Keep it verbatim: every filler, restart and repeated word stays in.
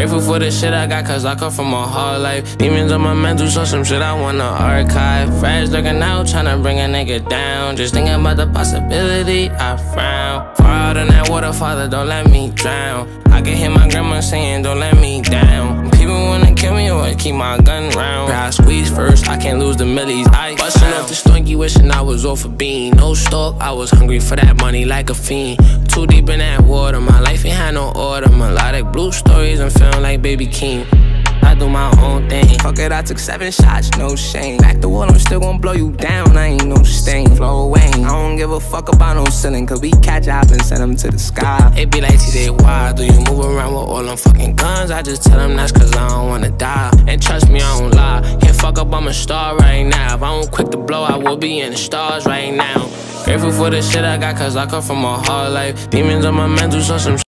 Grateful for the shit I got, cause I come from a hard life. Demons on my mental, so some shit I wanna archive. Fresh looking out, tryna bring a nigga down. Just thinking about the possibility, I frown. Far out in that water, Father, don't let me drown. I can hear my grandma saying, don't let me down. People wanna kill me, or keep my gun round. I squeeze first, I can't lose the millies. I bustin' off the stonky, wishing I was off a bean. No stalk, I was hungry for that money like a fiend. Too deep in that water, my life ain't had no order. Melodic blue stories, I'm feeling like Baby King. I do my own thing. Fuck it, I took seven shots, no shame. Back the wall, I'm still gon' blow you down. I ain't no stain, flow away. I don't give a fuck about no ceiling, cause we catch up and send them to the sky. It be like T J, why do you move around with all them fucking guns? I just tell them that's cause I don't wanna die. And trust me, I don't lie. Can't fuck up, I'm a star right now. If I don't quick to blow, I will be in the stars right now. Grateful for the shit I got, cause I come from a hard life. Demons on my mental, so some